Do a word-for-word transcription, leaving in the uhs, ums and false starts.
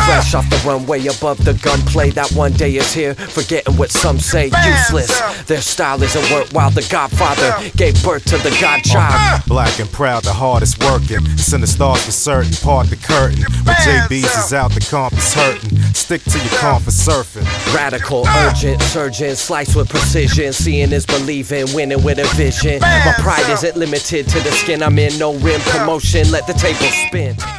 Fresh off the runway above the gunplay that one day is here, forgetting what some say useless. Their style isn't work while the Godfather gave birth to the Godchild. Black and proud, the hardest working. Send the stars for certain, part the curtain. When J B's is out, the comp is hurting. Stick to your comp for surfing. Radical, urgent, surgeon, slice with precision. Seeing is believing, winning with a vision. My pride isn't limited to the skin I'm in, no rim promotion, let the table spin.